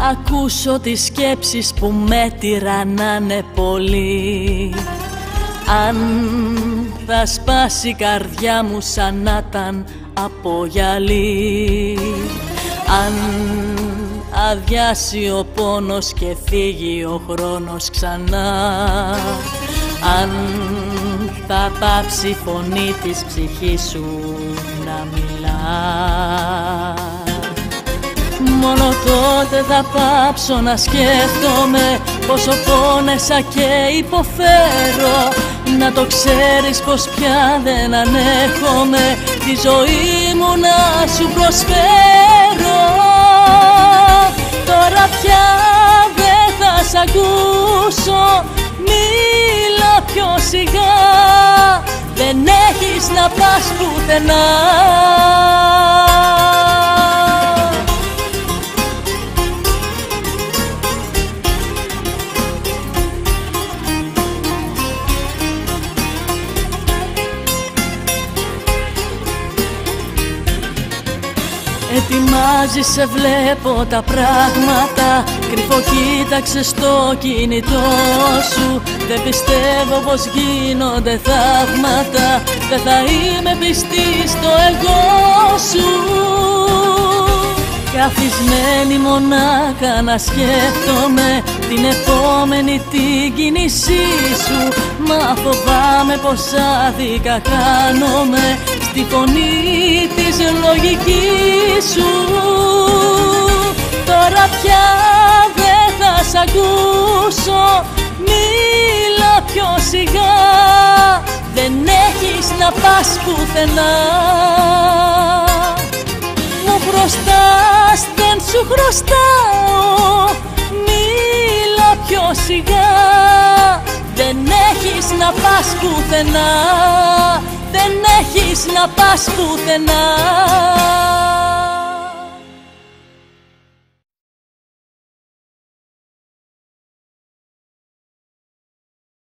ακούσω τις σκέψεις που με τυραννάνε πολύ. Αν θα σπάσει η καρδιά μου σαν να ήταν από γυαλί, αν αδειάσει ο πόνος και φύγει ο χρόνος ξανά, αν θα πάψει η φωνή της ψυχής σου να μιλά, μόνο τότε θα πάψω να σκέφτομαι πόσο πόνεσα και υποφέρω. Να το ξέρεις πως πια δεν ανέχομαι τη ζωή μου να σου προσφέρω. Τώρα πια δεν θα σ' ακούσω, μίλα πιο σιγά, δεν έχεις να πας πουθενά. Ετοιμάζεις, σε βλέπω τα πράγματα, κρυφό κοίταξε στο κινητό σου. Δεν πιστεύω πως γίνονται θαύματα, δεν θα είμαι πιστή στο εγώ σου. Καθισμένη μονάχα να σκέφτομαι την επόμενη την κίνησή σου. Μα φοβάμαι πως άδικα χάνομαι στη φωνή της λογικής σου. Τώρα πια δεν θα σ' ακούσω, μίλα πιο σιγά, δεν έχεις να πας πουθενά. Μου χρωστάς, δεν σου χρωστάω, μίλα πιο σιγά, δεν έχεις να πας πουθενά, δεν έχεις να πας πουθενά.